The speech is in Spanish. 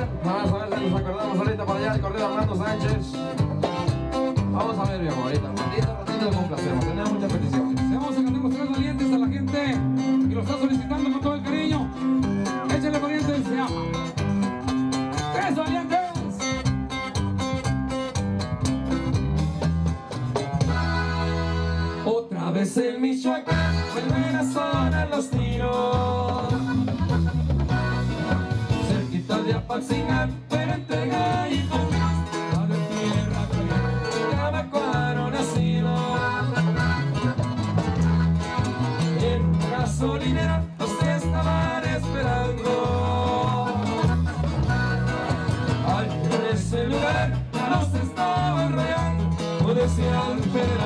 vamos a ver si nos acordamos ahorita para allá de correr Armando Sánchez. Vamos a ver, viejo, ahorita. Ratito le complacemos, tenemos muchas peticiones. Le vamos a cantar los tres valientes a la gente que lo está solicitando con todo el cariño. Échale, pariente, se llama Tres Valientes. Otra vez el Michoacán vuelven a sonar los tiros, cerquita de Apaxingán, pero entre gallitos, la de tierra caliente, Camacuaro nacido. En gasolinera los estaban esperando, al llegar a ese lugar los estaban rayando, o decían